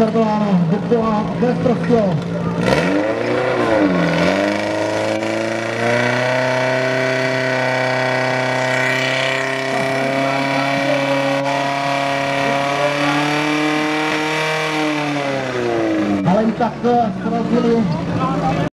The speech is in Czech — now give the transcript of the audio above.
Servoláno, Dukla, Destrostio. Ale i tak z rozdílu